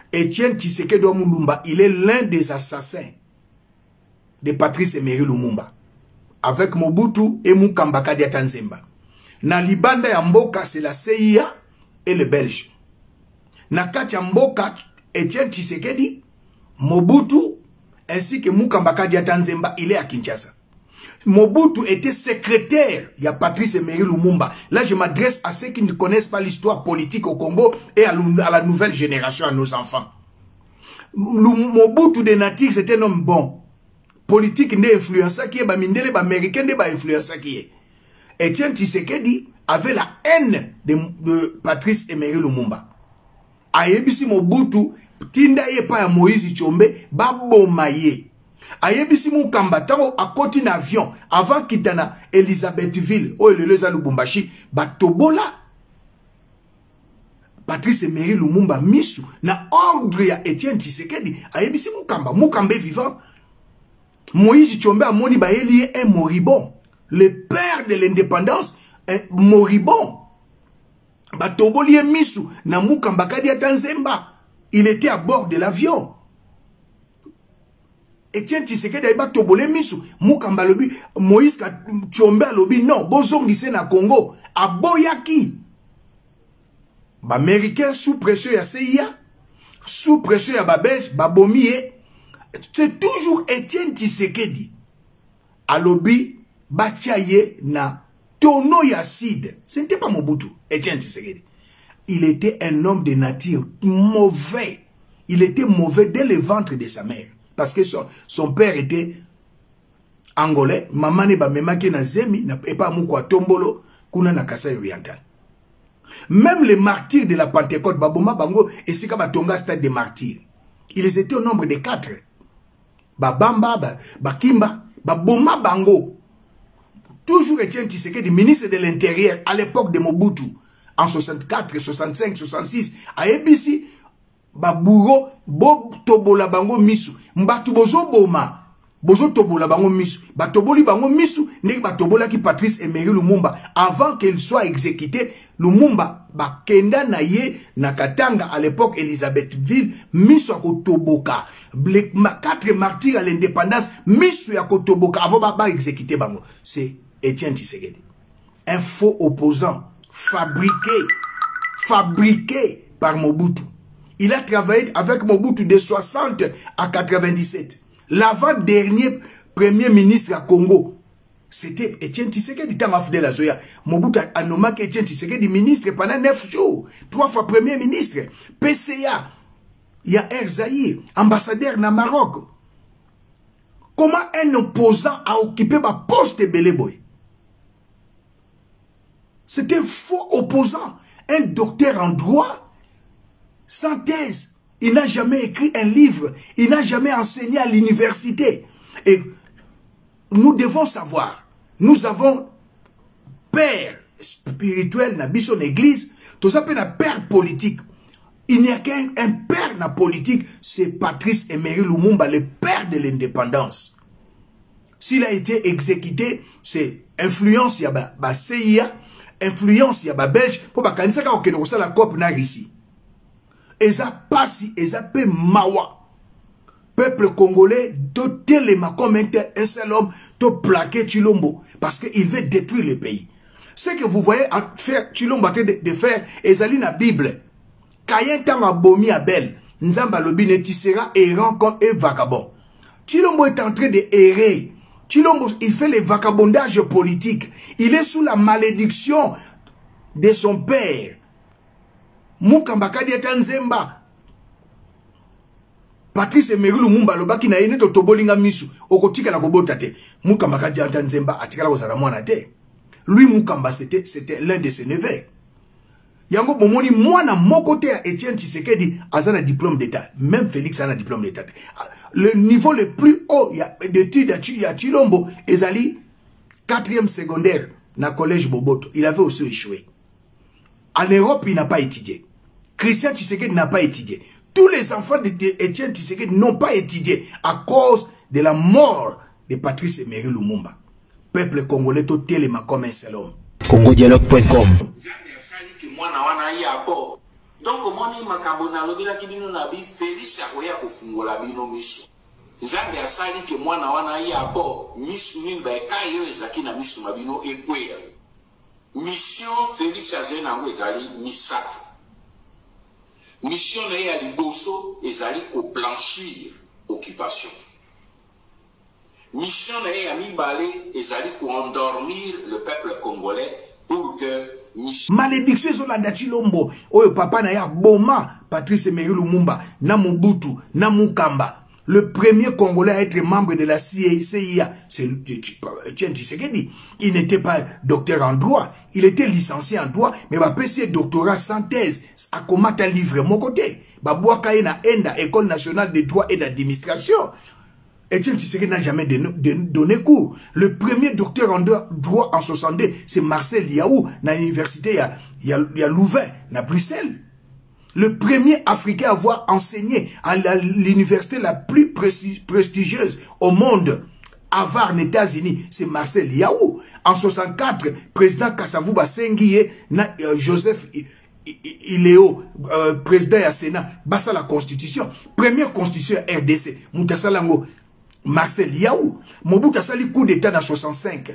Etienne Tshisekedi Lumumba, il est l'un des assassins de Patrice Emery Lumumba. Avec Mobutu et Mukamba Kadiata Nzemba. Na libanda ya mboka, c'est la CIA et les Belges. Na kati ya mboka, Etienne Tshisekedi, Mobutu, ainsi que Mukamba Kadiata Nzemba, il est à Kinshasa. Mobutu était secrétaire, il y a Patrice Emery Lumumba. Là, je m'adresse à ceux qui ne connaissent pas l'histoire politique au Congo et à la nouvelle génération, à nos enfants. Mobutu de Natir, c'était un homme bon. Politique n'est influença qui est, mindele, américain n'est pas influença qui est. Etienne Tshisekedi avait la haine de Patrice Emery Lumumba. Ayebisi Mobutu, tinda ye pa ya Moïse Tshombe, babomaye. Ayebisi Mukamba, tango a koti na avion, avant kitana Elisabethville, ou Eleleza Lubumbashi, batobola. Patrice Emery Lumumba misu, na ordre ya Etienne Tshisekedi, ayebisi Mukamba, Mukamba est vivant. Moïse Tshombe a moni ba elie un moribond. Le père de l'indépendance est moribond. Batoboli misu, na Mukamba Kadiata Nzemba. Il était à bord de l'avion. Etienne Tshisekedi a batobole misu, Mukamba lobi, Moïse Tshombe a lobi, non, bozongise na Congo, a boyaki. Ba américain sous pression ya CIA, sous pression ya ba Belge, ba bomie. C'est toujours Etienne Tshisekedi. A lobi, bachaye na tono yacide. Ce n'était pas Mobutu, Etienne Tshisekedi. Il était un homme de nature mauvais. Il était mauvais dès le ventre de sa mère. Parce que son père était angolais. Maman ne ba memaki na zemi, na pas mukwa tombolo, kuna na Kasai oriental. Même les martyrs de la Pentecôte, Baboma Bango, et Sika Batonga stade des martyrs. Ils étaient au nombre de 4. Babamba, Bakimba, Baboma Bango. Toujours Etienne Tshisekedi, ministre de l'Intérieur, à l'époque de Mobutu, en 64, 65, 66, à ABC, Baburo, Bob Tobola Bango Misu, Mbatu Bozo Boma, Bozo Tobola Bango Misu, Batoboli Bango Misu, Nek Batobola qui Patrice Emery Lumumba, avant qu'il soit exécuté, Lumumba, Bakenda Naye, Nakatanga, à l'époque Elisabethville, Misu Akotoboka, 4 martyrs à l'indépendance, Misu Akotoboka, avant Baba exécuté Bango. C'est Etienne Tshisekedi. Un faux opposant, fabriqué par Mobutu. Il a travaillé avec Mobutu de 60 à 97. L'avant-dernier premier ministre à Congo, c'était Etienne Tshisekedi. Mobutu a nommé Etienne Tshisekedi ministre pendant 9 jours. 3 fois premier ministre. PCA, il y a Erzaïr, ambassadeur na Maroc. Comment un opposant a occupé ma poste de Beleboy? C'était un faux opposant. Un docteur en droit, sans thèse. Il n'a jamais écrit un livre. Il n'a jamais enseigné à l'université. Et nous devons savoir, nous avons père spirituel dans son église, tout ça peut être père politique. Il n'y a qu'un père na politique, c'est Patrice Emery Lumumba, le père de l'indépendance. S'il a été exécuté, c'est influence, il y a CIA, influence, il y a Belge, pour que kanisa ka okene ko la COP na ici. Eza pasi, eza pe mawa. Peuple congolais, to telema comme un seul homme, to plaquer Tshilombo, parce qu'il veut détruire le pays. Ce que vous voyez faire Tshilombo de faire, ezali na Bible. Kayen tanga bomi Abel, Nzamba lobi ne tissera errant comme un vagabond. Tshilombo est en train de errer. Tshilombo, il fait le vagabondage politique. Il est sous la malédiction de son père. Mukamba Kadiata Nzemba. Patrice Emery Lumumba lobaki na yene to tobolinga misu. Okotika na kobota te. Mukamba Kadiata Nzemba atikala kozala mwana te. Lui Mukamba c'était l'un de ses neveux. Yango bomoni mwana moko te ya Etienne Tshisekedi azana diplôme d'état. Même Félix a un diplôme d'état. Le niveau le plus haut d'études ya Tshilombo ezali 4e secondaire na collège Boboto. Il avait aussi échoué. En Europe, il n'a pas étudié. Christian Tshisekedi n'a pas étudié. Tous les enfants d'Etienne Tshisekedi n'ont pas étudié à cause de la mort de Patrice Emery Lumumba. Peuple congolais tout téléma comme un seul homme. CongoDialogue.com. Donc, comment on makabona lobila kibino nabi Félix akoya kofungola bino miso. Nzambe asali ke mwana wana ya bo misu nimba ekayo ezaki na misu mabino ekweya. Mission Félix azena ngo ezali misato. Mission na ya liboso ezali ko blanchir occupation. Mission na ya mibale ezali ko endormir le peuple congolais pour que malédiction ezolanda Chilombo oyo papa na ya boma Patrice Emery Lumumba na Mobutu na Mukamba. Le premier Congolais à être membre de la CIA, c'est Etienne Tshisekedi. Il n'était pas docteur en droit, il était licencié en droit, mais il a fait doctorat sans thèse. À comment t'as livré mon côté? Babouaka na ENDA, École nationale de droit et d'administration. Etienne Tshisekedi n'a jamais donné cours. Le premier docteur en droit en 62, c'est Marcel Yaou, dans l'université, il y a Louvain, à Bruxelles. Le premier Africain à avoir enseigné à l'université la plus prestigieuse au monde, Harvard, aux États-Unis, c'est Marcel Yaou. En 64, président Kasavuba Sengiye, Joseph Iléo, président du Sénat, basa la constitution. Première constitution RDC, Moutasalango, Marcel Yaou. Mobutu Sali coup d'état dans 65.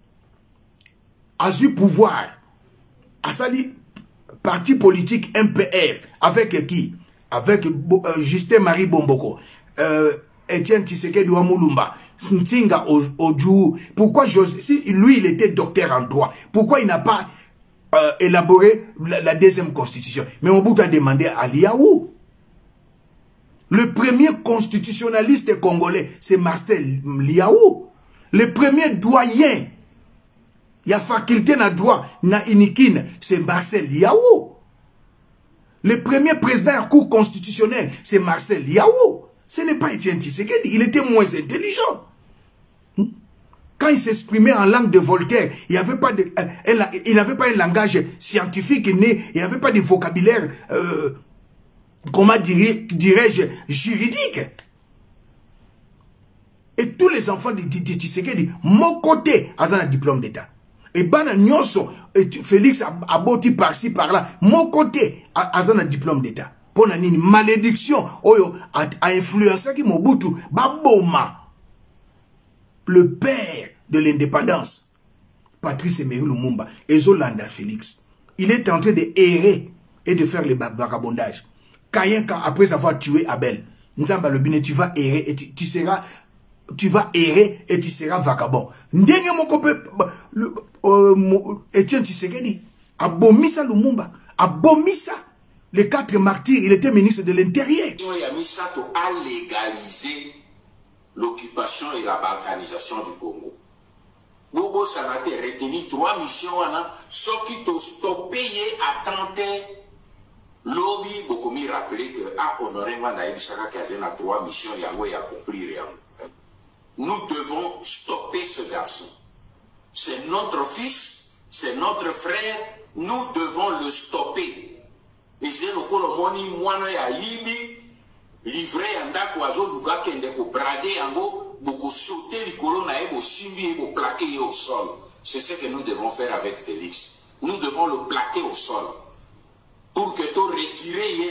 A eu pouvoir. Asali parti politique MPR. Avec qui? Avec Justin Marie Bomboko. Etienne Tshisekedi Wamulumba. Ntinga Odjou. Pourquoi si lui il était docteur en droit, pourquoi il n'a pas élaboré la deuxième constitution? Mais Mobutu a demandé à Liaou. Le premier constitutionnaliste congolais, c'est Marcel Liaou. Le premier doyen, il y a faculté na droit, na inikine, c'est Marcel Liaou. Le premier président de la Cour constitutionnelle, c'est Marcel Liaou. Ce n'est pas Etienne Tshisekedi, il était moins intelligent. Quand il s'exprimait en langue de Voltaire, il n'avait pas, un langage scientifique né, il n'avait pas de vocabulaire, comment dirais-je, juridique. Et tous les enfants de Tshisekedi, mon côté, ont un diplôme d'État. Et Bana Nyonso, Félix Aboti par-ci, par-là, mon côté, ont un diplôme d'État. Pour une malédiction, a influencé qui Mobutu, Baboma, le père de l'indépendance, Patrice Emery Lumumba, et Zolanda Félix. Il est en train de errer et de faire les vagabondages. Caïn, après avoir tué Abel, Nzamba le bine, tu vas errer et tu vas errer et tu seras vagabond. Ndenge mokope Etienne Tshisekedi abomisa Lumumba, abomisa les 4 martyrs, il était ministre de l'Intérieur. Il a mis ça à légaliser l'occupation et la balkanisation du Congo. Bobo Sanate retenu 3 missions, ceux qui t'ont stoppé à tenter. Lobby, beaucoup m'y rappeler que Honoré Manaïb Saka Kazen a 3 missions, Yahweh a compris rien. Nous devons stopper ce garçon. C'est notre fils, c'est notre frère, nous devons le stopper. Et j'ai le colomoni, moi, ya yibi, livré en dakwazo, luga kende ko braguer en go, beaucoup sauter le colon à ebo simbi ebo plaquer au sol. C'est ce que nous devons faire avec Félix. Nous devons le plaquer au sol. Pour que tu retires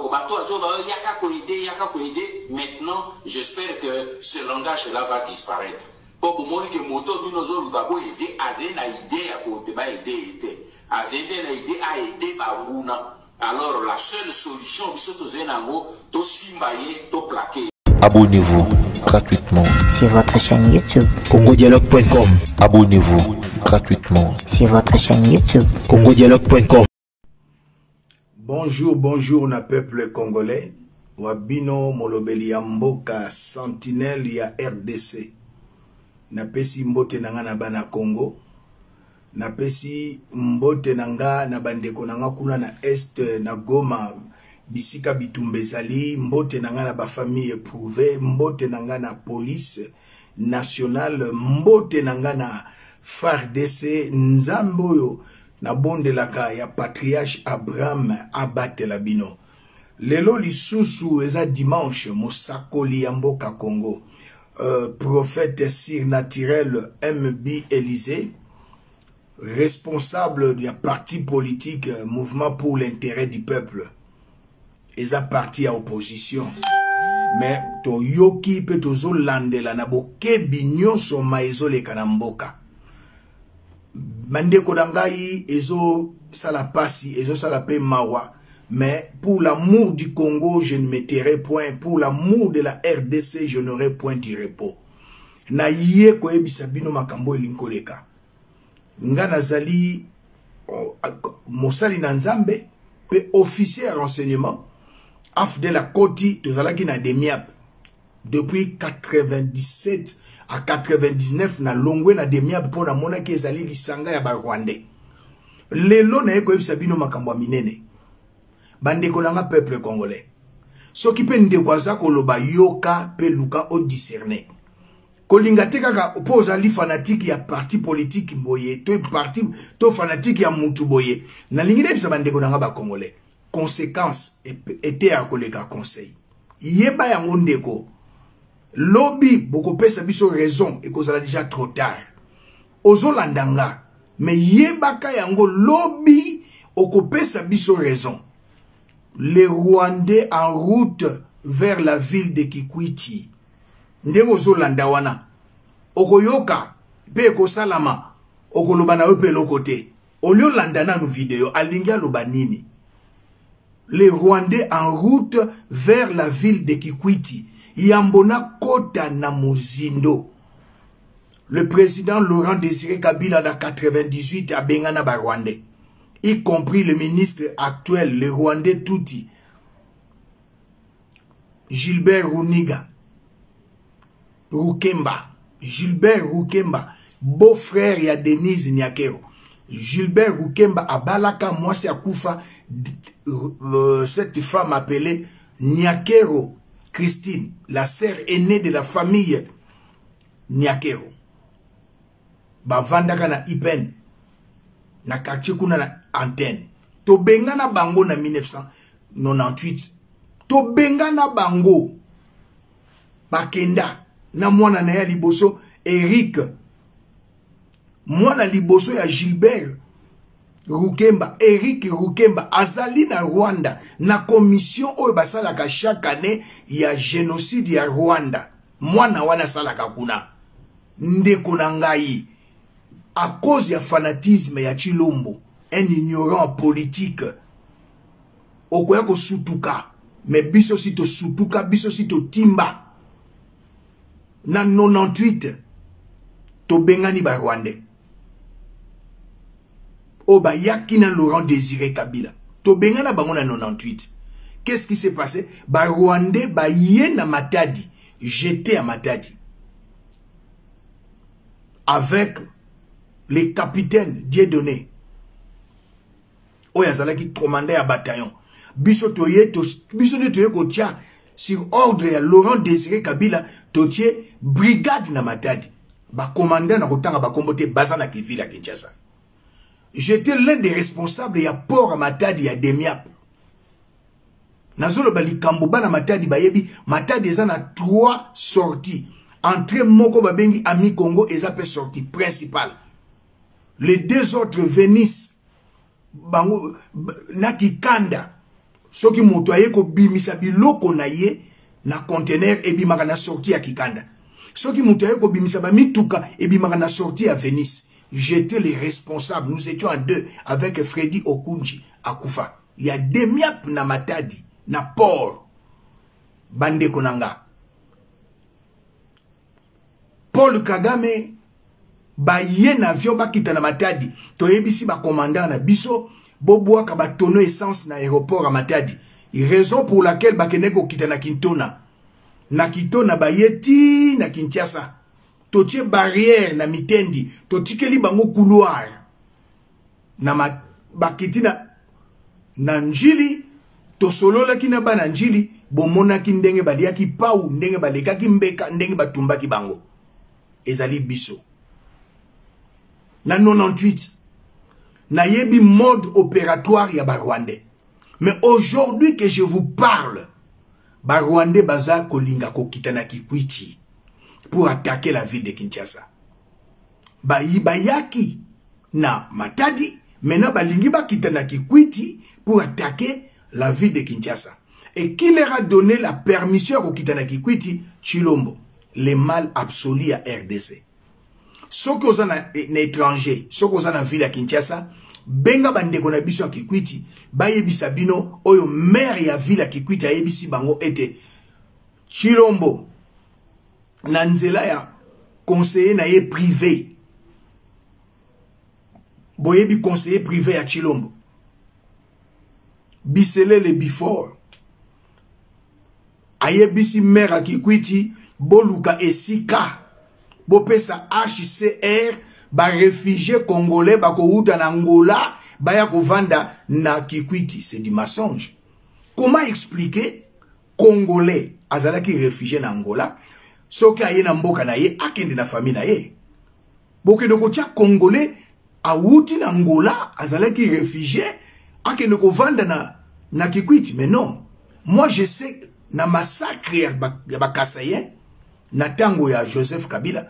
maintenant, j'espère que ce langage-là va disparaître. Pour que moto binozo lutabo aider azena idée à côté ba aider azena idée à aider ba. Alors la seule solution biso zenango to simbaye to plaquer. Abonnez-vous gratuitement sur votre chaîne YouTube congodialogue.com. Abonnez-vous gratuitement sur votre chaîne YouTube congodialogue.com. Bonjour, bonjour, na peuple congolais. Wabino molobeli ya mboka sentinelle ya RDC. Na pesi mbote nanga na bana Congo. Na pesi mbote nanga na bandeko nanga kuna na Est na Goma. Bisika bitumbezali. Mbote nanga na ba famille éprouvée. Mbote nanga na police nationale. Mbote nanga na FARDC. Nzamboyo. Na bonde laka ya patriarche Abraham abatela bino. Lelo lisusu eza dimanche mosakoli ya mboka Congo. Prophète surnaturel MB Élysée, responsable du parti politique Mouvement pour l'intérêt du peuple. eza parti à opposition. Mais to yoki pe tozo landela na bokebi nyonso maezo le kanamboka. Mande kodangai ezo sala pasi, ezo sala pe mawa. Mais pour l'amour du Congo, je ne mettrai point. Pour l'amour de la RDC, je n'aurai point de repos. Na ye koyebisa bino makambo elinkoleka. Nga nazali mosali na nzambe pe officier renseignement af de la Koti tozalaki na Demiap depuis 97 à 99 na longwe na Demiap pour na monaki ezali lisanga ya ba Rwandais. Lelo na eko yebisa bino makambo minene. Bandeko nanga peuple congolais. Soki pe ndeko aza koloba yoka pe luka o discerner. Kolinga te kaka opozali fanatique ya parti politique boye, to parti to fanatique ya mutu boye. Na lingine bisa bandeko nanga ba congolais. Conséquence était à koleka conseil. Yeba ya ndeko. Lobby boko pesa biso raison et kozala déjà trop tard. Ozo landanga. Mais yeba ka yango lobby okopesa biso raison. Les Rwandais en route vers la ville de Kikwiti. Ndeko zo landa wana. Okoyoka pe kosalama. Okoloba na ope lokote. Olio landa na nu video alinga loba nini. Les Rwandais en route vers la ville de Kikwiti. Yambona kota na Mozindo. Le président Laurent Désiré Kabila en 98 a bengana ba Rwandais. Y compris le ministre actuel, le Rwandais Touti. Gilbert Runiga. Rukemba. Gilbert Rukemba. Beau-frère ya Denise Nyakero. Gilbert Rukemba abalaka mwasi akufa cette femme appelée Nyakero Christine, la sœur aînée de la famille Nyakero. Bavandaka na Ipen na quartier kuna na antenne. To bengana bango na 1998. To bengana bango bakenda na mwana na ya liboso Eric. Mwana liboso ya Gilbert Rukemba, Eric Rukemba, azali na Rwanda, na commission oyo basalaka chaque année ya génocide ya Rwanda. Mwana wana salaka kuna. Ndeko na ngai, à cause ya fanatisme ya Chilombo, un ignorant politique, okoya ko sutuka, mais biso sito sutuka, biso sito timba. Na 98, to bengani ba Rwandais. Oba yakina Laurent Désiré Kabila. To bengana bango na 98. Qu'est-ce qui s'est passé? Ba Rwandais ba yena Matadi. J'étais à Matadi. Avec les capitaines Dieudonné. Oyazala qui commandait à bataillon. Biso toye ko tia sur ordre ya Laurent Désiré Kabila totie brigade na Matadi. Ba commandant na kotanga ba kombote bazana ki vila Kinshasa. J'étais l'un des responsables ya port à Matadi ya Demiap. Nazolo bali kamboba na Matadi bayebi, Matadi eza na 3 sorties. Entrée moko babengi Ami Congo eza pe sortie principale. Les 2 autres venissent bango na Kikanda. Soki moto aye ko bimisa biloko na ye na conteneur ebimaka na sortie ya Kikanda. Soki moto aye ko bimisa ba mituka ebimaka na sortie ya Venise. J'étais les responsables. Nous étions à 2 avec Freddy Okunji à Koufa. Il y a Demiap na Matadi, na port. Bande Konanga. Paul Kagame, ba ye na avion ba kita na Matadi. Toyebisi ba commandant na biso, boboa ka ba tono essence na aéroport à Matadi. Raison pour laquelle ba keneko kita na Kintona. Na Kitona ba yeti na Kinshasa. Totie barrière na mitendi, totikeli bango couloir. Na bakiti na njili, to solola ki na ba na njili, bomona ki ndenge balia ki pau, ndenge baleka ki mbeka, ndenge batumba ki bango. Ezali biso. Na 98, na yebi mode opératoire ya ba Rwandais. Mais aujourd'hui que je vous parle, ba Rwandais baza kolinga kokita na Kikwiti pour attaquer la ville de Kinshasa. Bayaki na Matadi, maintenant balingi ba kita na Kikwiti pour attaquer la ville de Kinshasa. Et qui leur a donné la permission au Kitana Kikwiti? Chilombo, les mâles absolus à RDC. Ceux qui sont en étranger, ceux qui sont en ville à Kinshasa, benga bande kona biso Kikwiti, bayebisa bino, oyo maire ya ville à Kikwiti ayebisi bango ete Chilombo, nanzela ya conseiller na ye privé. Boyebi conseiller privé à Chilombo. Bisele le before. Ayebisi maire à Kikwiti, boluka esika. Bopesa HCR, ba réfugié congolais, ba kouta na Angola, ba ya kovanda na Kikwiti. C'est du mensonge. Comment expliquer congolais, azala ki réfugié na Angola, soki aye na mboka na ye, akende na famille na ye. Boke de kotia congolais, a wuti na Angola, azala ki réfugié, akende kovanda na Kikwiti. Mais non. Moi, je sais, na massacre ya ba Kasayen, na tango ya Joseph Kabila,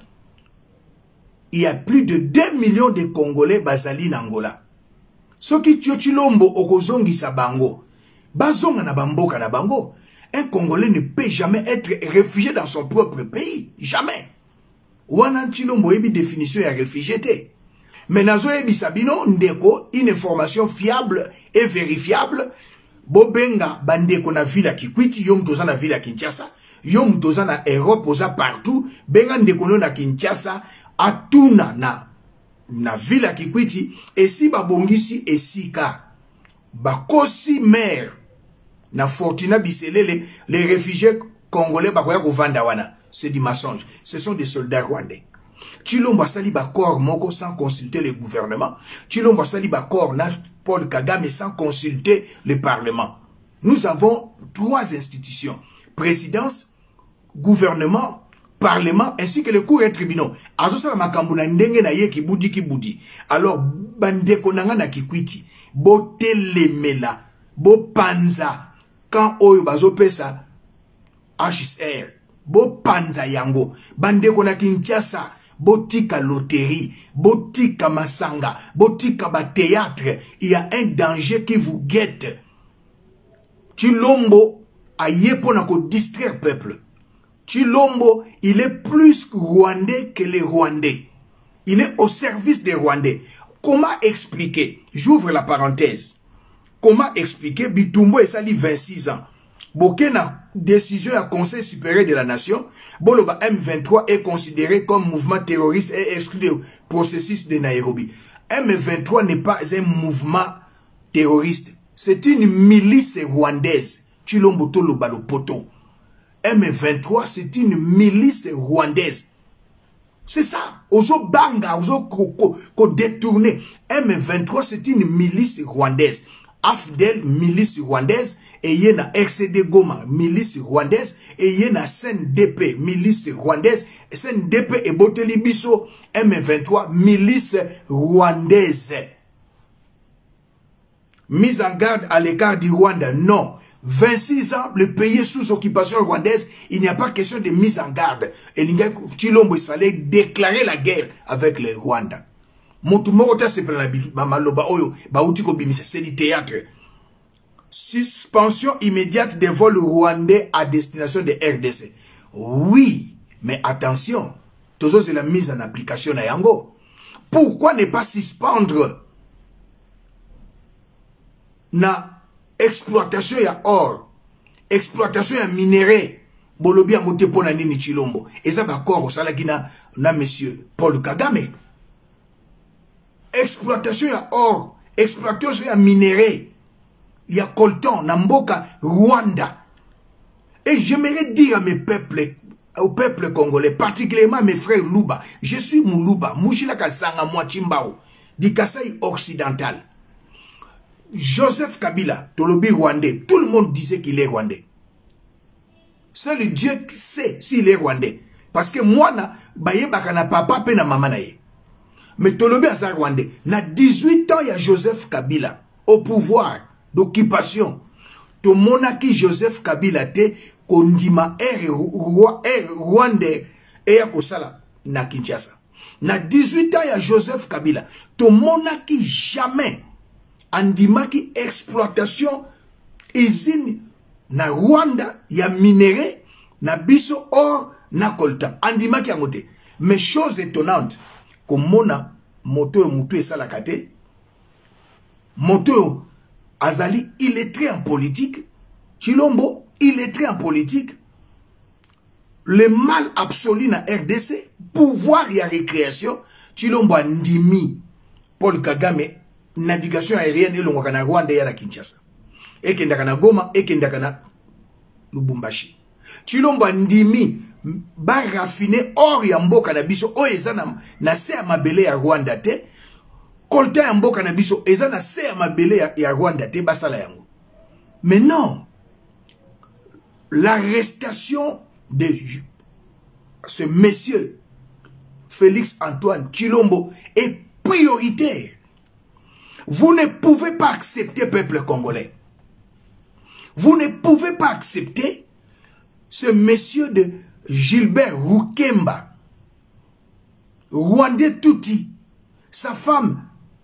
il y a plus de 2 millions de Congolais bazali na Angola. Soki tio Chilombo okozongi sa bango, bazonga na bamboka na bango. Un Congolais ne peut jamais être réfugié dans son propre pays. Jamais. Wana Chilombo ebi définition ya réfugié te. Mais nazo ebi sabino ndeko, une information fiable et vérifiable. Bobenga bandeko na villa Kikwiti, yom toza na villa Kinshasa, yom toza na Europe, oza partout, benga ndeko na Kinshasa, atuna na villa Kikwiti, et si babongisi esika, bakosi maire, na Fortuna Biselele, les réfugiés congolais bakoya kovanda wana, c'est du mensonge, ce sont des soldats rwandais. Chilombo sali bakor moko sans consulter le gouvernement. Chilombo sali bakor na Paul Kagame sans consulter le parlement. Nous avons 3 institutions. Présidence, gouvernement, parlement, ainsi que le cours et tribunaux. Azo sala makambu na ndenge na ye kibudi. Alors, bandeko nanga na Kikwiti, bo telemela, bo panza, quand oyo bazo pesa HSR, bo panza yango, bandeko na Kinshasa, botika loterie, botika masanga, botika ba théâtre, il y a un danger qui vous guette. Chilombo aye pona ko distraire peuple. Chilombo, il est plus rwandais que les Rwandais. Il est au service des Rwandais. Comment expliquer? J'ouvre la parenthèse. Comment expliquer Bitumbo et Sali 26 ans? Bokena décision à Conseil supérieur de la nation, Boloba M23 est considéré comme mouvement terroriste et exclu du processus de Nairobi. M23 n'est pas un mouvement terroriste, c'est une milice rwandaise. Chilombo Toloba le poton. M23 c'est une milice rwandaise. C'est ça. Ozo banga, ozo ko détourné. M23 c'est une milice rwandaise. AFDEL, milice rwandaise, et yena RCD Goma, milice rwandaise, et yena SNDP, milice rwandaise, SNDP et Boteli Biso, M23, milice rwandaise. Mise en garde à l'écart du Rwanda, non. 26 ans, le pays est sous occupation rwandaise, il n'y a pas question de mise en garde. Et Chilombo, il fallait déclarer la guerre avec le Rwanda. C'est du théâtre. Suspension immédiate des vols rwandais à destination de RDC. Oui, mais attention, toujours c'est la mise en application à Yango. Pourquoi ne pas suspendre na exploitation ya or, exploitation ya minerai, bolobi angote pona nini Chilombo. Et ça va corps au salagina na monsieur Paul Kagame. Exploitation ya or, exploitation ya minerai, ya coltan, Namboka, Rwanda. Et j'aimerais dire à mes peuples, au peuple congolais, particulièrement mes frères Luba, je suis Moulouba, Mouchila Kasanga, moi Chimbao, du Kasaï occidental. Joseph Kabila, Tolobi rwandais, tout le monde disait qu'il est rwandais. C'est le Dieu qui sait s'il est rwandais. Parce que moi, baye bakana papa pe na mama na ye. Mais Tolobi Aza rwandais, na 18 ans, il y a Joseph Kabila au pouvoir d'occupation. To monaki Joseph Kabila te kondima rwandais et ya kosala na Kinshasa. Na 18 ans, il y a Joseph Kabila. To monaki jamais andimaki exploitation usine na Rwanda ya minéré na biso or na coltan andima ki angote. Mais chose étonnante comme mona moto mutu esalaka te moto azali illettré en politique Chilombo illettré en politique le mal absolu na RDC pouvoir ya récréation Chilombo andimi Paul Kagame navigation aérienne elongwaka na Rwanda ya na Kinshasa ekendaka na Goma ekendaka na Lubumbashi Chilombo ndimi ba raffiner or ya mboka na biso o eza na se ya mabele ya Rwanda te kolta ya mboka na biso eza na se ya mabele ya Rwanda te basala yango. Mais non, l'arrestation de ce monsieur Félix Antoine Tshilombo est prioritaire. Vous ne pouvez pas accepter, peuple congolais. Vous ne pouvez pas accepter ce monsieur de Gilbert Rukemba, Rwandais Tuti, sa femme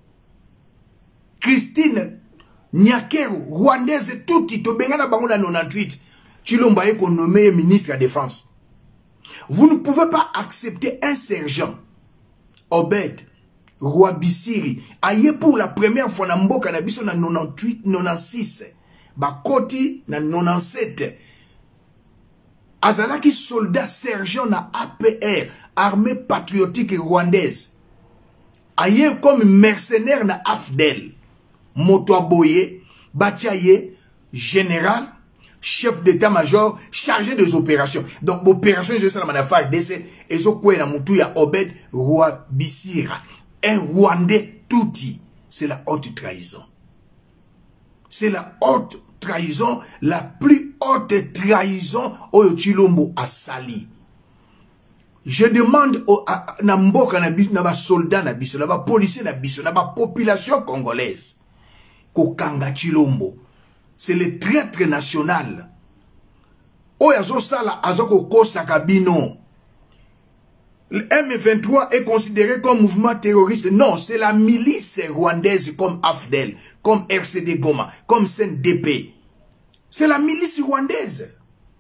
Christine Nyakeru, Rwandaise Tuti, Tobengana Bangola 98, Tshilombo est nommé ministre de la Défense. Vous ne pouvez pas accepter un sergent, Obed Rwabisiri, aye pour la première fois na mboka na biso na 98, 96, bakoti na 97, azalaki soldat sergent na APR, armée patriotique rwandaise, aye comme mercenaire na AFDEL, Motoaboye, Batiaye, général, chef d'état-major, chargé des opérations. Donc, opération, je sais la manafare d'essai, et zo kwe na mutu ya Obed Rwabisira. Un Rwandais touti. C'est la haute trahison. C'est la haute trahison, la plus haute trahison au Tshilombo a sali. Je demande à Namboka na ba soldat na biso, na ba policier na biso, na ba population congolaise. Kokanga Tshilombo. C'est le traître national. Oyazo sala azoko kosa kabino. Le M23 est considéré comme mouvement terroriste. Non, c'est la milice rwandaise comme AFDEL, comme RCD Goma, comme CNDP. C'est la milice rwandaise.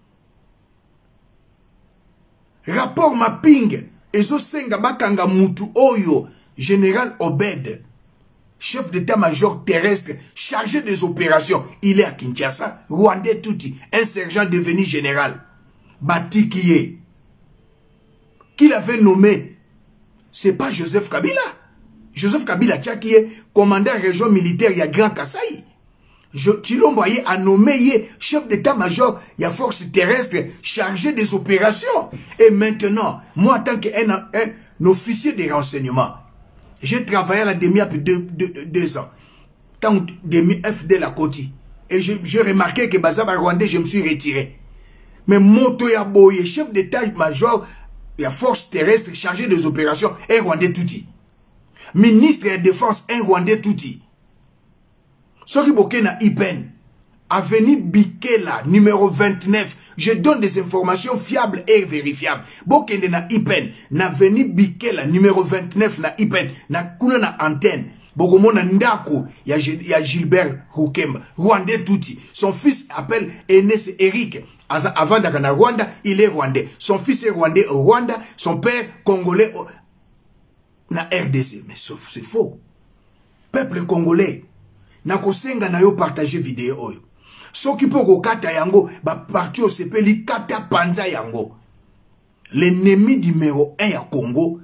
Rapport mapping. Ezo senga bakanga mutu oyo. Général Obed, chef d'état-major terrestre, chargé des opérations. Il est à Kinshasa, Rwandais Tuti, un sergent devenu général. Batikiye. Qui l'avait nommé, c'est pas Joseph Kabila. Joseph Kabila, qui est commandant région militaire, il y a Grand Kasaï. Tshilombo a nommé chef d'état-major, il y a force terrestre chargé des opérations. Et maintenant, moi, en tant qu'un officier de renseignement, j'ai travaillé à la DEMIA depuis 2 ans. Tant DEMI FD la Koti. Et j'ai remarqué que Bazaba Rwandais, je me suis retiré. Mais Motoya Boye, chef d'état-major, la force terrestre chargée des opérations, un Rwandais Tuti. Ministre de la Défense, un Rwandais Tuti. Soki Bokena Ipen, avenue Bikela, numéro 29. Je donne des informations fiables et vérifiables. Bokende na Ipen, na avenue Bikela, numéro 29 na Ipen, na kuna na antenne. Bogomona Ndako, ya Gilbert Rukemba, Rwandais Tuti. Son fils appelle Enes Eric. Avant d'être na Rwanda, il est rwandais. Son fils est rwandais au Rwanda, son père congolais na RDC. Mais c'est faux. Peuple congolais, na kosenga na yo partager vidéo oyo. Soki poko kata yango, ba parti osepeli kata panza yango. L'ennemi numéro 1 à Congo,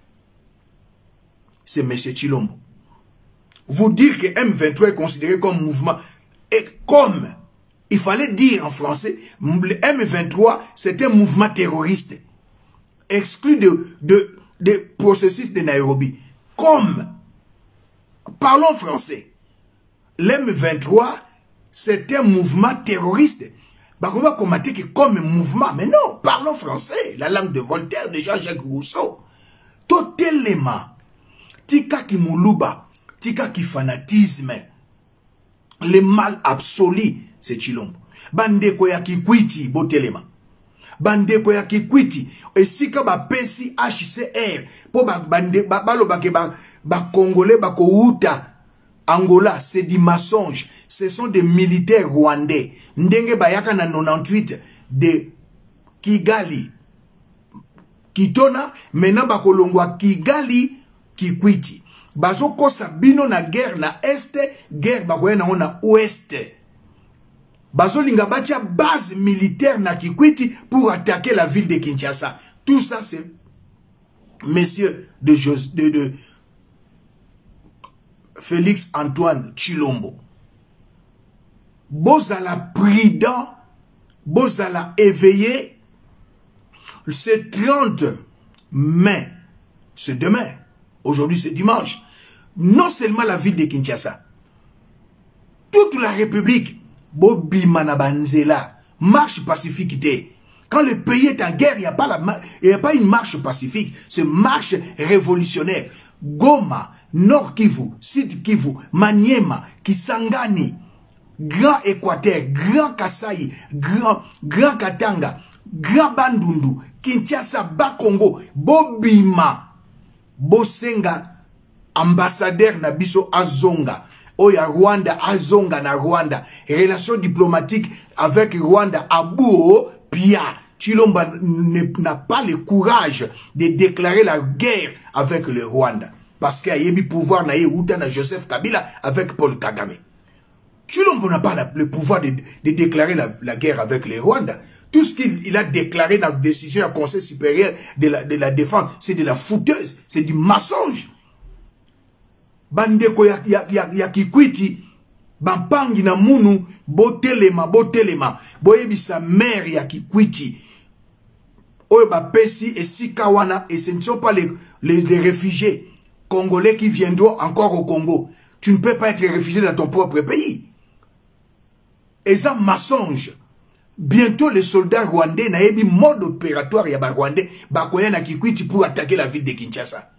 c'est M. Tshilombo. Vous dire que M23 est considéré comme mouvement, et comme il fallait dire en français, le M23, c'est un mouvement terroriste, exclu de processus de Nairobi. Comme, parlons français, l'M23, c'est un mouvement terroriste. Bah, on va commenter que comme un mouvement, mais non, parlons français, la langue de Voltaire, de Jean-Jacques Rousseau. Totalement, tika ki mouluba, tika ki fanatisme, le mal absolu, c'est Tshilombo. Bandeko ya kikwiti botelema. Bandeko ya kikwiti esika ba pesi HCR po ba baloba ke ba congolais ba ko uta Angola, c'est du mensonge. Ce sont des militaires rwandais. Ndenge bayaka na 98 de Kigali. Kitona, maintenant bakolongwa Kigali, Kikwiti. Bazo kosa bino na guerre na Est, guerre bakoye na ona Ouest. Bazo linga batia base militaire na Kikwiti pour attaquer la ville de Kinshasa. Tout ça, c'est messieurs de Félix Antoine Tshilombo. Bozala prudent, bozala éveillé. C'est 30 mai, c'est demain. Aujourd'hui, c'est dimanche. Non seulement la ville de Kinshasa, toute la République, Bobi Manabanzela, marche pacifique. Quand le pays est en guerre, il n'y a pas une marche pacifique, c'est marche révolutionnaire. Goma, Nord Kivu, Sud Kivu, Maniema, Kisangani, Grand Équateur, Grand Kasaï, Grand Katanga, Grand Bandundu, Kinshasa, Bakongo, Bobima, Bosenga, ambassadeur Nabiso Azonga, Oya Rwanda, Azonga na Rwanda, relations diplomatiques avec Rwanda, Abou, Pia. Tshilombo n'a pas le courage de déclarer la guerre avec le Rwanda. Parce qu'il y a eu pouvoir na Joseph Kabila avec Paul Kagame. Tshilombo n'a pas le pouvoir de déclarer la guerre avec le Rwanda. Tout ce qu'il a déclaré dans la décision du Conseil supérieur de la défense, c'est de la fouteuse, c'est du mensonge. Bandeko ya Kikwiti, Bampangi na Munu, botelema, boyebisa mère ya Kikwiti. Oeba Pesi et Sikawana, et ce ne sont pas les réfugiés congolais qui viendront encore au Congo. Tu ne peux pas être réfugié dans ton propre pays. Et ça, mensonge. Bientôt, les soldats rwandais n'aient mode opératoire ya ba rwandais bakoya na Kikwiti pour attaquer la ville de Kinshasa.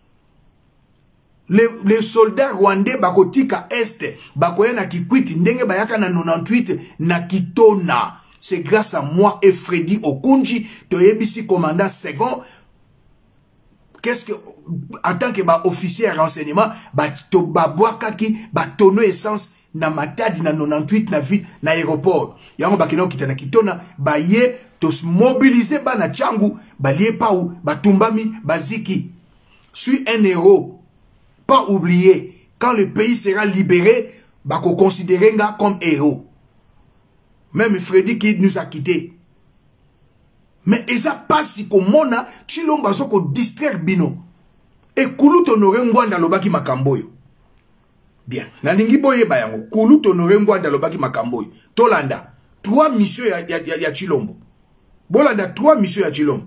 Les soldats rwandais bakotika Est bakoya na Kikwiti ndenge bayaka na 98 na Kitona. C'est grâce à moi et Freddy Okunji, Toyebisi commandant second. Qu'est-ce que, en tant que officier renseignement, boakaki, tono essence, na matadi na 98 na ville, na aéroport. Yango bakino kitana Kitona, ye, tos mobiliser ba na Tchangu, lié paou, tumbami, ziki. Suis un héros. Pas oublier, quand le pays sera libéré, bako considérer nga comme héros. Même Freddy qui nous a quittés. Mais ça passe si comme mona, Tshilombo soko distraire bino. Et Kulu tonore ngwanda lobaki makamboyo. Bien. Nalingi boye bayango. Kulu tonore ngwanda lobaki makamboyo. Tolanda. 3 missions ya Tshilombo. Bolanda 3 missions ya Tshilombo.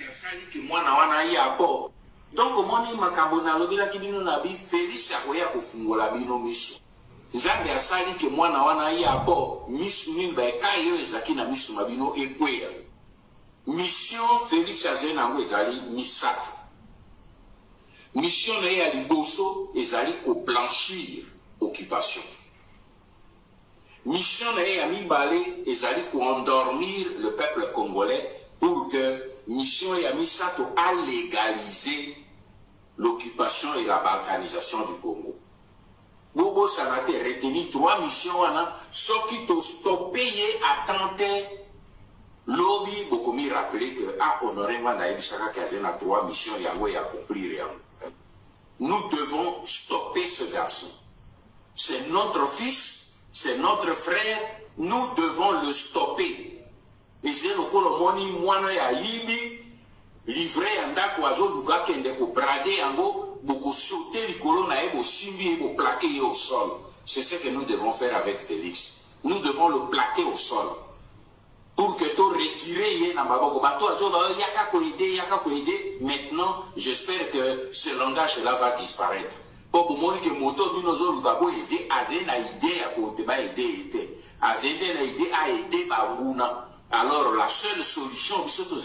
Donc, moni makambo na lobila kibino na bi Félix akoya kofungola bino mission. Nzambe asali ke mwana wana ya po misu nimba ekayo ezaki na misu mabino ekweya. Mission Félix azena ngo ezali misaka. Mission na ya liboso ezali ko blanchir occupation. Mission na ya mibale ezali ko endormir le peuple congolais pour que mission ya misato a légaliser l'occupation et la balkanisation du Congo. Bobo Sanate retenu 3 missions ce qui t'a stoppé à tenter lobby beaucoup mieux rappeler que à honorer Manaïb Saka Kazena 3 missions Yahweh a compris rien. Nous devons stopper ce garçon. C'est notre fils, c'est notre frère, nous devons le stopper. Et j'ai le colomoni moine ya yibi livré anda kwa zo luga kende ko brader yango boko sauter likolo na ebo simbi ebo plaquer au sol. C'est ce que nous devons faire avec Félix. Nous devons le plaquer au sol pour que tu retires yé na maboko bato azo ba yaka ko aider. Maintenant, j'espère que ce langage là va disparaître. Pour moni que moto bino zo luga bo aider azena idée à ko te ba aider azena na idée à aider ba runa. Alors la seule solution,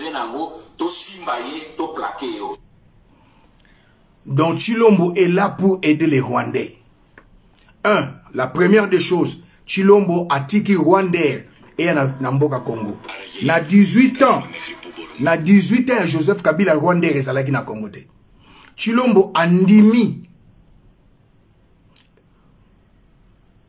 donc Tshilombo est là pour aider les Rwandais. La première des choses, Tshilombo a tiki Rwandais et Namboka Congo. Na 18 ans, Joseph Kabila Rwandais est allé na Congo. Tshilombo andimi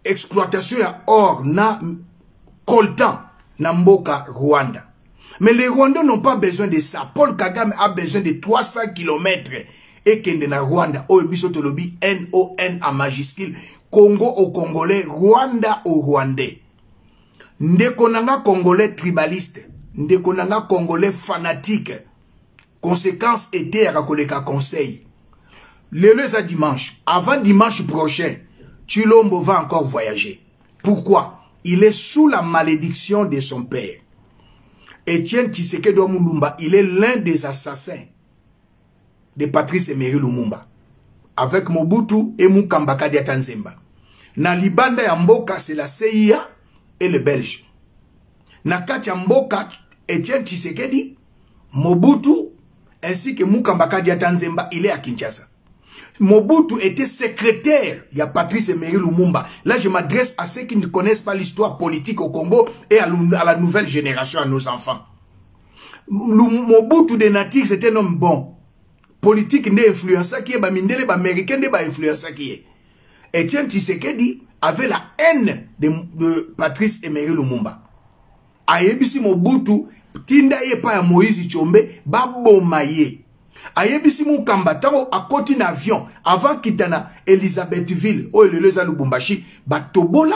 exploitation ya or na coltan na mboka Rwanda. Mais les Rwandais n'ont pas besoin de ça. Paul Kagame a besoin de 300 km et kende na Rwanda. Oyebiso tolobi NON en majuscule. Congo au Congolais, Rwanda au Rwandais. Ndeko nanga Congolais tribaliste. Ndeko nanga Congolais fanatique. Conséquence était à Rakoleka Conseil. Le dimanche. Avant dimanche prochain, Tshilombo va encore voyager. Pourquoi? Il est sous la malédiction de son père. Etienne Tshisekedi Lumumba, il est l'un des assassins de Patrice Emery Lumumba. Avec Mobutu et Mukambaka Diatanzemba. Na libanda ya mboka, c'est la CIA et le Belge. Na kati ya mboka, Etienne Tshisekedi, Mobutu, ainsi que Mukambaka Diatanzemba, il est à Kinshasa. Mobutu était secrétaire, il y a Patrice Emery Lumumba. Là, je m'adresse à ceux qui ne connaissent pas l'histoire politique au Congo et à la nouvelle génération, à nos enfants. Mobutu de Natir, c'était un homme bon. Politique n'est influença qui est, mindele, américain n'est influença qui est. Etienne Tshisekedi avait la haine de Patrice Emery Lumumba. Ayebisi Mobutu, tinda ye pa ya Moïse Tshombe, babomaye. Ayebisi Mukamba tango akoti na avion avant kitana Elisabethville o eleleza Lubumbashi batobola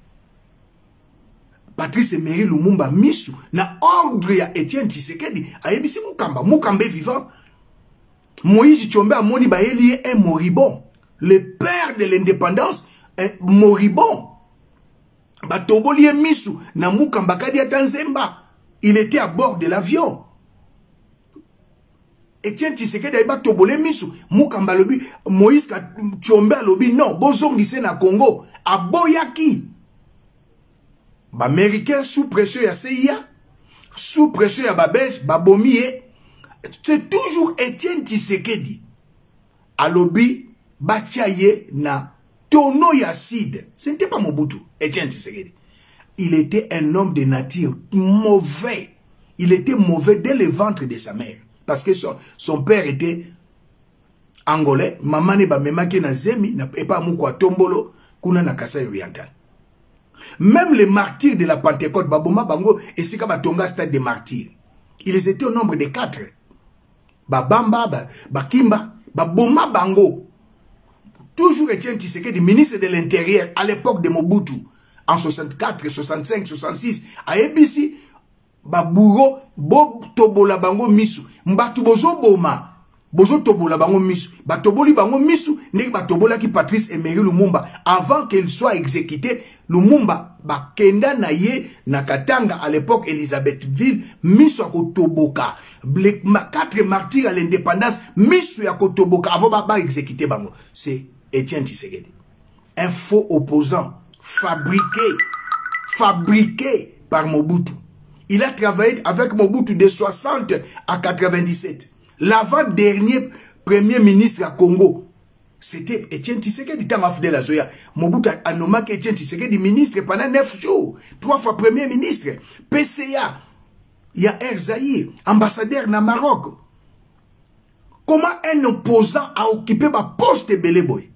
Patrice Emery Lumumba misu na ordre ya Etienne Tshisekedi. Ayebisi Mukamba est vivant. Moïse Tshombe a moni ba elie un moribond, le père de l'indépendance, un moribond. Batoboli misu na Mukamba Kadi Tanzemba. Il était à bord de l'avion. Etienne Tshisekedi aiba tobole misu Mukamba lobi Moïse Tshombe lobi non bozongise na Congo aboyaki ba américain sous pression ya CIA sous pression ya ba belge ba bomie. C'est toujours Etienne Tshisekedi alobi bachaye na tono ya acide. Ce n'était pas Mobutu. Etienne Tshisekedi, il était un homme de nature mauvais. Il était mauvais dès le ventre de sa mère. Parce que son père était angolais, maman ne ba memaki na zemi na pas mukwa tombolo kuna na Kasai oriental. Même les martyrs de la Pentecôte baboma bango et sika batonga stade des martyrs. Ils étaient au nombre de 4. Babamba, Bakimba, baboma bango. Toujours Etienne Tshisekedi, ministre de l'Intérieur à l'époque de Mobutu en 64, 65, 66 à ABC. Baburo bo tobola bango misu mbatu bozo boma bozo tobola bango misu batoboli bango misu ne batobola ki Patrice Emery Lumumba avant qu'il soit exécuté. Lumumba bakenda na ye na Katanga à l'époque Elisabethville misu akotoboka les 4 martyrs à l'indépendance misu akotoboka avant ba exécuté bango. C'est Etienne Tshisekedi, un faux opposant fabriqué par Mobutu. Il a travaillé avec Mobutu de 60 à 97. L'avant-dernier premier ministre à Congo, c'était Etienne Tshisekedi. Mobutu a nommé Etienne Tshisekedi ministre pendant 9 jours. 3 fois premier ministre. PCA, il y a Erzaïr, ambassadeur na Maroc. Comment un opposant a occupé ma poste de Beleboy?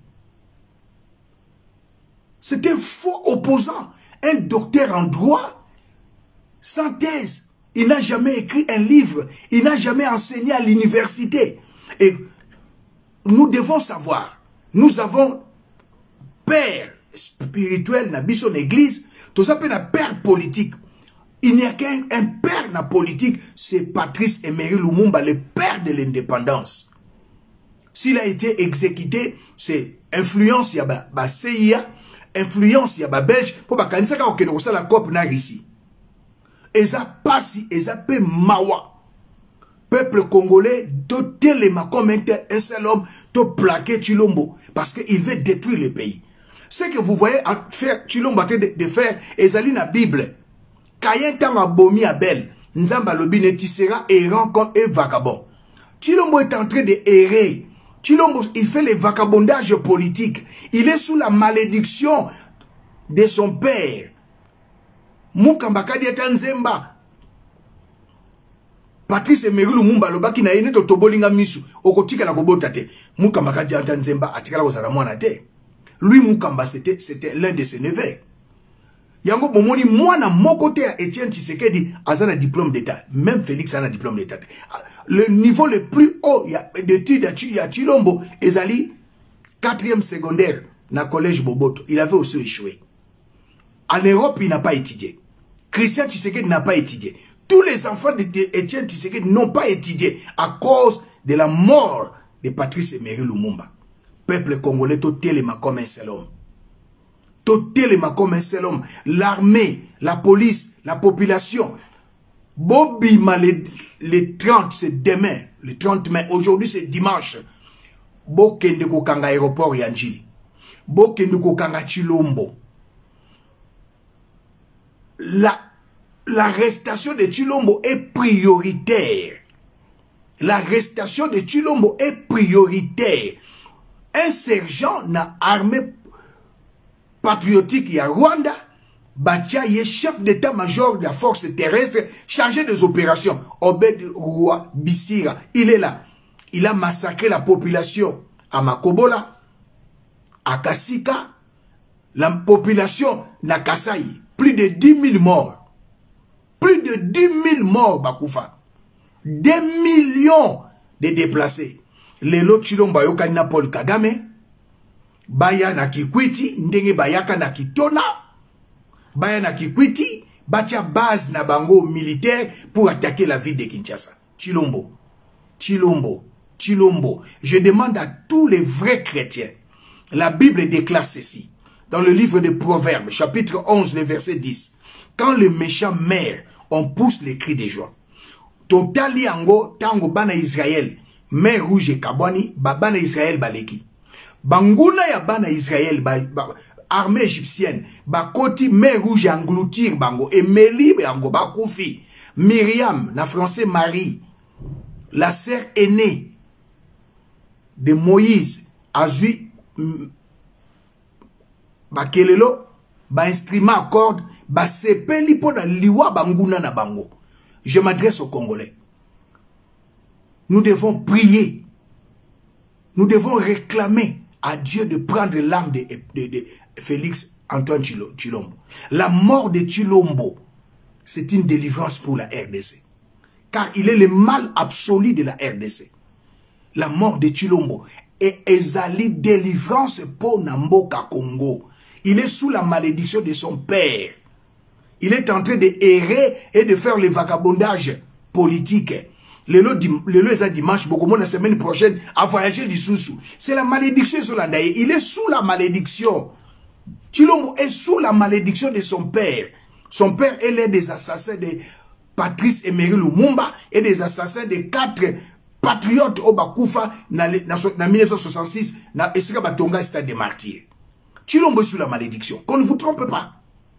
C'était un faux opposant. Un docteur en droit. Sans thèse, il n'a jamais écrit un livre, il n'a jamais enseigné à l'université. Et nous devons savoir, nous avons père spirituel, dans son église, tout ça peut être père politique. Il n'y a qu'un père na politique, c'est Patrice Emery Lumumba, le père de l'indépendance. S'il a été exécuté, c'est influence, il y a CIA, influence, il y a Belge, pour que la COP n'a ici. Eza pasi, eza pe mawa. Peuple congolais, to telema comme un seul homme, to plaquer Tshilombo. Parce qu'il veut détruire le pays. Ce que vous voyez faire Tshilombo de faire, ezali na Bible. Kayen tanga bomi Abel, Nzamba lobi ne tissera errant comme un vagabond. Tshilombo est en train de errer. Tshilombo, il fait le vagabondage politique. Il est sous la malédiction de son père. Mukamba Kadi Tanzemba. Patrice Emery Lumumba lobaki na yene to tobolinga misu okotika na kobota te. Mukamba Kadi Tanzemba atikala kozala mwana te. Lui, Mukamba, c'était l'un de ses neveux. Yango Bomoni, moi, na mon côté, Etienne Tshisekedi, a un diplôme d'État. Même Félix a un diplôme d'État. Le niveau le plus haut d'études à Chilombo, Ezali, 4e secondaire, na collège Boboto. Il avait aussi échoué. En Europe, il n'a pas étudié. Christian Tshisekedi n'a pas étudié. Tous les enfants d'Etienne Tshisekedi n'ont pas étudié à cause de la mort de Patrice Emery Lumumba. Peuple congolais, tout téléma comme un seul homme. Tout téléma comme un seul homme. L'armée, la police, la population. Bobby le 30, c'est demain. Le 30 mai. Aujourd'hui, c'est dimanche. Bokende Kokanga aéroport Yanjili. Bokende Kokanga Chilombo. L'arrestation de Chilombo est prioritaire. L'arrestation de Chilombo est prioritaire. Un sergent na armée patriotique ya Rwanda, Batia est chef d'état-major de la force terrestre chargé des opérations. Obed Roi Bissira, il est là. Il a massacré la population à Makobola, à Kasika, la population na Kasai. Plus de 10 000 morts. Plus de 10 000 morts, Bakoufa. Des millions de déplacés. Lelo Chilombo Yoka na Paul Kagame. Baya na Kikwiti. Ndenge Bayaka na Kitona. Baya na Kikwiti. Batia base na bango militaire pour attaquer la ville de Kinshasa. Chilombo. Chilombo. Chilombo. Je demande à tous les vrais chrétiens. La Bible déclare ceci. Dans le livre des Proverbes, chapitre 11, le verset 10. Quand le méchant meurt, on pousse les cris de joie. Totali ango, tango bana Israël, mer rouge et kabwani, bana Israël baleki. Banguna ya bana Israël, armée égyptienne, bakoti mer rouge engloutir bango, et Meli bango bakoufi. Myriam, na français Marie, la sœur aînée de Moïse, a joué Bakelelo, ba instrument à cordes, ba sepeli po na liwa banguna na bango. Je m'adresse aux Congolais. Nous devons prier. Nous devons réclamer à Dieu de prendre l'âme de Félix Antoine Chilombo. La mort de Chilombo, c'est une délivrance pour la RDC. Car il est le mal absolu de la RDC. La mort de Chilombo est ezali délivrance pour Namboka Congo. Il est sous la malédiction de son père. Il est en train de errer et de faire le vagabondage politique. Le dimanche, beaucoup la semaine prochaine, à voyager du Soussou. C'est la malédiction sur l'Andaïe. Il est sous la malédiction. Chilombo est sous la malédiction de son père. Son père est l'un des assassins de Patrice Emery Lumumba et des assassins de 4 patriotes au Bakoufa en 1966 dans Esika Batonga Stade des Martyrs. Chilombo est sous la malédiction. Qu'on ne vous trompe pas.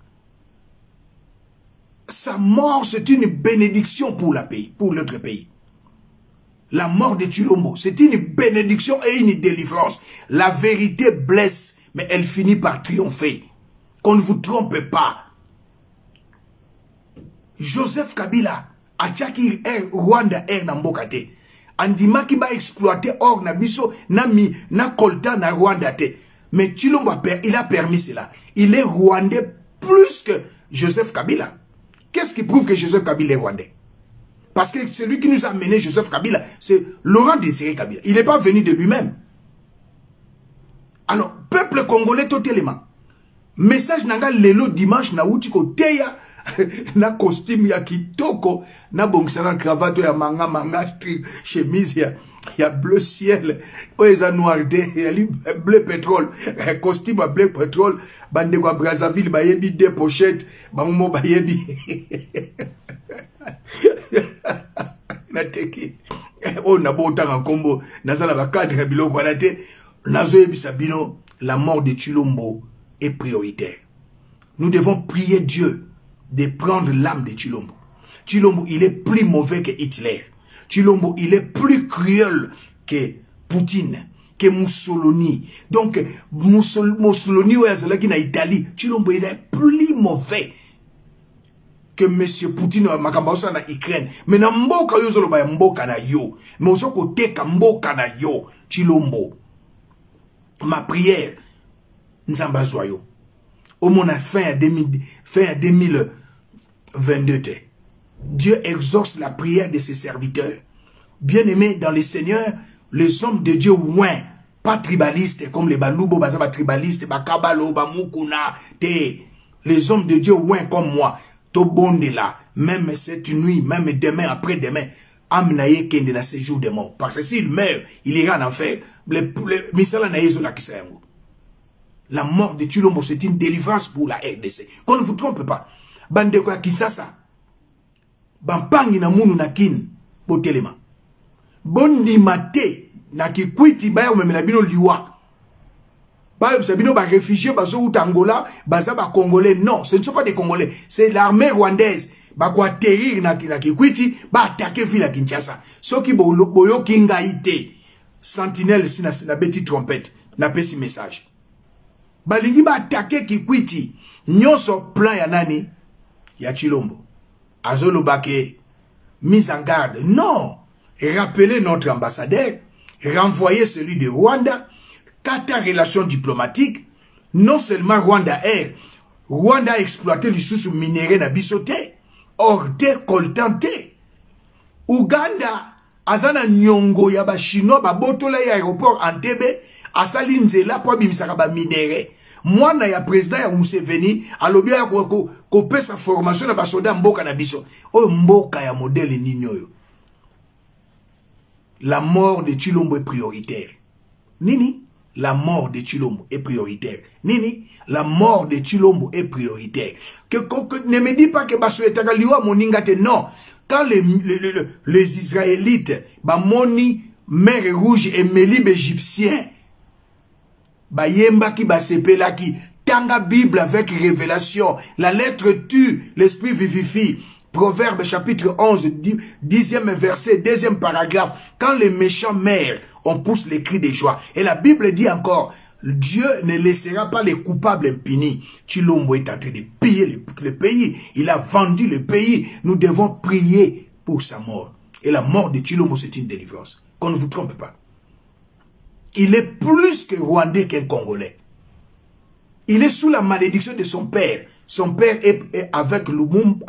Sa mort, c'est une bénédiction pour notre pays. La mort de Chilombo, c'est une bénédiction et une délivrance. La vérité blesse, mais elle finit par triompher. Qu'on ne vous trompe pas. Joseph Kabila, Achaki Rwanda Nambokate. Andimaki ba exploiter or na biso na kolta na Rwanda te. Mais Chilombo il a permis cela. Il est rwandais plus que Joseph Kabila. Qu'est-ce qui prouve que Joseph Kabila est rwandais? Parce que celui qui nous a amené Joseph Kabila, c'est Laurent Désiré Kabila. Il n'est pas venu de lui-même. Alors, peuple congolais totalement. Message nanga lelo dimanche na utiko teya na costume ya kitoko na bongsana cravate ya manga chemise ya bleu ciel oeza noir de ya bleu pétrole costume à bleu pétrole bande kwa Brazzaville bayebi 2 pochettes bango bayebi na teki on na bota en combo nazala ba cadre biloko na te nazo yebisa bino. La mort de Chilombo est prioritaire. Nous devons prier Dieu de prendre l'âme de Chilombo. Chilombo, il est plus mauvais que Hitler. Chilombo, il est plus cruel que Poutine, que Mussolini. Donc, Mussolini, qui est en Italie, Chilombo, il est plus mauvais que M. Poutine en Ukraine. Mais na mboka yo zolo ba mboka na yo. Mais osoko teka mboka na yo, Chilombo. Ma prière, Nzamba Zoyo. Au moins, fin à 2022. Dieu exauce la prière de ses serviteurs. Bien-aimés dans les seigneurs, les hommes de Dieu ouin, pas tribalistes comme les balubo, bazaba tribalistes, bakabalo, bamukuna, te. Les hommes de Dieu ouin comme moi, to bonde là, même cette nuit, même demain, après-demain, amnaye kende na séjour de mort. Parce que s'il meurt, il ira en enfer. La mort de Tshilombo, c'est une délivrance pour la RDC. Qu'on ne vous trompe pas. Bande kwa Kisasa. Bampangi na munu na kin. Botelema. Bondi mate. Na kikwiti baya umemela bino liwa. Baya bino ba réfugiés, baso ou Angola, baza ba Congolais. Non, ce ne sont pas des Congolais. C'est l'armée rwandaise. Ba kwa terrir na kikwiti, ba attaquer ville à Kinshasa. Soki boyo kinga ite. Sentinelle si na beti trompette. Na pesi message. Balingi ba attaquer kikwiti. Nyonso plan ya nani? Ya Tshilombo. Azolo bake. Mise en garde. Non. Rappeler notre ambassadeur. Renvoyer celui de Rwanda. 4 relations diplomatiques. Non seulement Rwanda Air. Rwanda a exploité le sous minéré na bisote. Orte coltante. Uganda. Azana nyongo ya ba chinois ba botola ya aéroport Entebbe. Asali nzela po bimisaka ba minéré. Mwana ya président ya Museveni alobi ya ko pesa formation na ba soda mboka na biso. O mboka ya modèle nini oyo. La mort de Tshilombo est prioritaire. Nini? La mort de Tshilombo est prioritaire. Nini? La mort de Tshilombo est prioritaire. Ne me dis pas que baso etaka liwa moningate. Non. Quand les Israélites, Bamoni, mer rouge et Mélib égyptien, Bayemba qui basepela qui, Tanga Bible avec révélation, la lettre tue, l'esprit vivifie. Proverbe chapitre 11, 10e verset, 2e paragraphe. Quand les méchants meurent, on pousse les cris de joie. Et la Bible dit encore, Dieu ne laissera pas les coupables impunis. Tshilombo est en train de piller le pays. Il a vendu le pays. Nous devons prier pour sa mort. Et la mort de Tshilombo, c'est une délivrance. Qu'on ne vous trompe pas. Il est plus que Rwandais qu'un Congolais. Il est sous la malédiction de son père. Son père est avec Lumumba,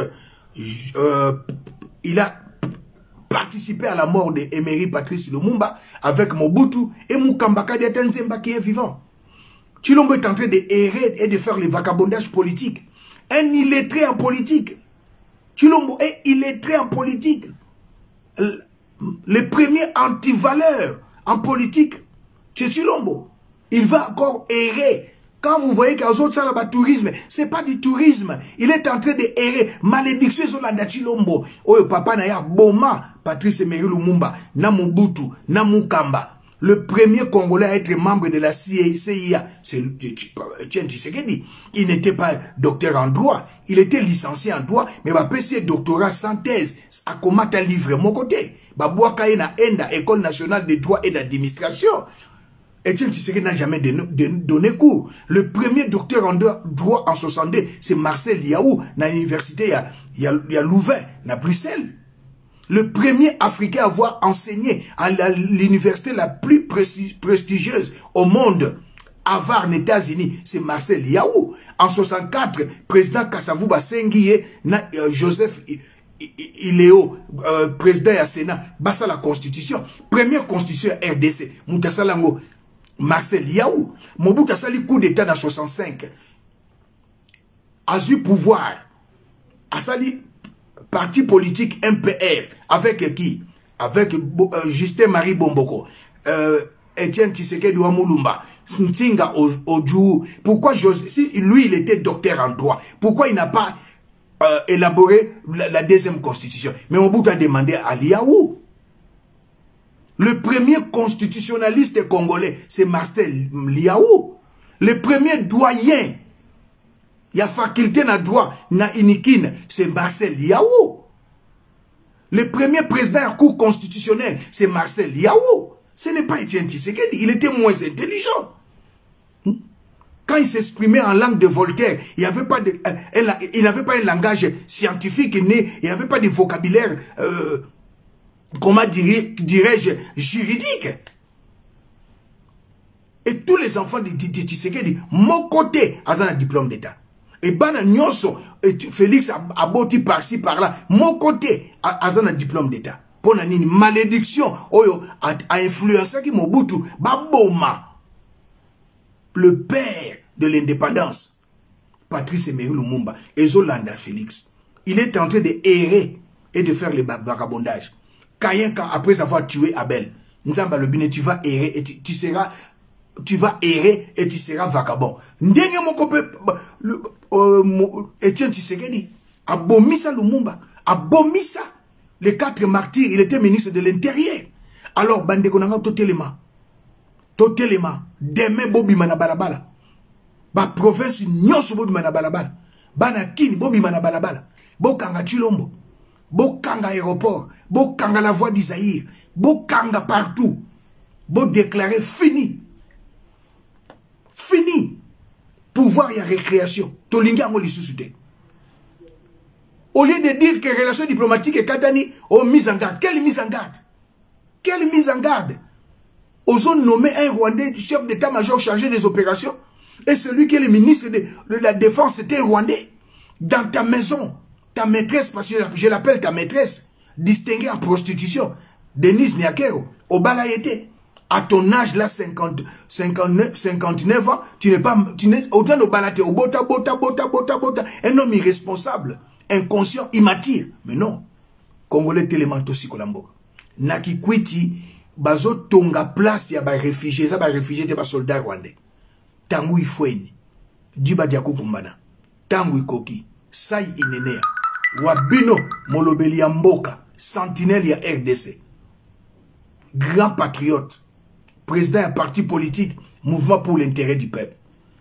il a participé à la mort de Emery Patrice Lumumba avec Mobutu et Mukambaka Diatanzemba qui est vivant. Tshilombo est en train d'errer et de faire le vagabondage politique. Un illettré en politique. Tshilombo est illettré en politique. Le premier anti-valeur en politique, c'est Tshilombo. Il va encore errer. Quand vous voyez qu'il y a autres ça là tourisme, c'est pas du tourisme. Il est en train de errer. Malédiction sur la Tshilombo. Oh papa na ya boma Patrice Emery Lumumba, na Mobutu, na Mukamba. Le premier Congolais à être membre de la CIA, c'est Etienne Tshisekedi. Il n'était pas docteur en droit, il était licencié en droit, mais il a passé doctorat sans thèse. À comment t'as livré mon côté? Babouaka na ENDA, École nationale de droit et d'administration. Etienne Tshisekedi n'a jamais donné cours. Le premier docteur en droit en 62, c'est Marcel Yaou, dans l'université, il y a Louvain, à Bruxelles. Le premier Africain à avoir enseigné à l'université la plus prestigieuse au monde, Harvard, États-Unis, c'est Marcel Yaou. En 64, président Kasavuba Sengiye, Joseph Iléo, président du Sénat, basa la constitution. Première constitution RDC, Moutasalango, Marcel Yaou. Mobutu a sali coup d'état dans 65. A eu pouvoir. A sali parti politique MPR. Avec qui? Avec Justin Marie Bomboko. Etienne Tshisekedi Wamulumba. Ntinga Odjou. Pourquoi si lui il était docteur en droit, pourquoi il n'a pas élaboré la deuxième constitution? Mais Mobutu a demandé à Liaou. Le premier constitutionnaliste congolais, c'est Marcel Liaou. Le premier doyen, il y a faculté na droit, na inikin, c'est Marcel Liaou. Le premier président de la Cour constitutionnelle, c'est Marcel Liaou. Ce n'est pas Etienne Tshisekedi, il était moins intelligent. Quand il s'exprimait en langue de Voltaire, il n'avait pas un langage scientifique, il n'y avait pas de vocabulaire... comment dirais-je, juridique. Et tous les enfants de Tshisekedi, mon côté, ils ont un diplôme d'État. Et bana nyonso, Félix a boti par-ci, par-là, mon côté, ils ont un diplôme d'État. Pour une malédiction, oyo, a influencé qui Mobutu, Baboma, le père de l'indépendance, Patrice Emery Lumumba, et Zolanda Félix. Il est en train de errer et de faire les vagabondages. Kayen, après avoir tué Abel, Nzamba Lobine, tu vas errer et tu vas errer et tu seras vagabond. Ndenge mokope Etienne Tshisekedi abomisa Lumumba, abomisa les 4 martyrs, il était ministre de l'Intérieur. Alors bande konanga totelema. Demain bobi mana balabala. Ba province nyonso bobi mana balabala. Bana kini bobi mana balabala. Bokanga Chilombo. Bokanga aéroport. Bokanga la voie d'Isaïr. Bokanga partout. Bo déclarer fini. Fini. Pouvoir et récréation. Tolinga ngo lisusuté. Au lieu de dire que relations diplomatiques et Katani ont mise en garde. Quelle mise en garde? Quelle mise en garde? Ils ont nommé un Rwandais chef d'état-major chargé des opérations. Et celui qui est le ministre de la Défense, c'était un Rwandais. Dans ta maison, ta maîtresse, parce que je l'appelle ta maîtresse, distinguée en prostitution, Denise Niakero, au Balayete. À ton âge, là, 59 ans, tu n'es pas, autant de Balate, au bota, un homme irresponsable, inconscient, immature. Mais non. Congolais télémanto si Kolambo. Naki kwiti, bazo tonga place ya ba réfugiés, ça ba réfugiés te ba soldats rwandais. Tangu ifweni, Djiba Diakou Kumbana, tangu ikoki, sai inenea, wabino molobeli ya mboka, sentinelle ya RDC, grand patriote, président d'un parti politique, mouvement pour l'intérêt du peuple.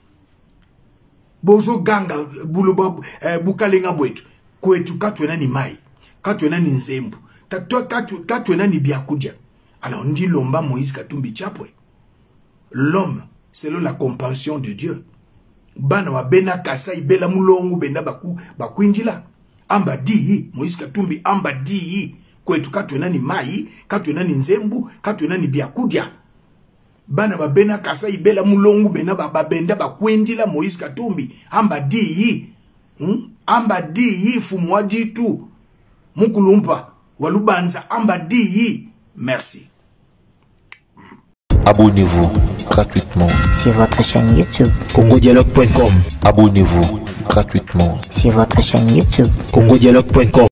Bozo ganga, bukalenga bwetu, kwetu katwena ni mai, katwena ni nzembu, katwena ni biakudja. Alors on dit l'omba Moïse Katumbi Chapwe. L'homme, selon la compassion de Dieu. Bana wa bena kasai bela mulongu benda bakuinjila. Amba di, Moïse Katumbi amba di, kwetu katwena ni mai, katwena ni nzembu, katwena ni biakudja. Bana wa bena kasai bela mulongu benda bakuinjila Moïse Katumbi amba di, amba di fumwaji tu. Mukulumpa walubanza amba di. Merci. Abonnez-vous gratuitement sur votre chaîne YouTube. congodialogue.com. Abonnez-vous gratuitement sur votre chaîne YouTube. congodialogue.com.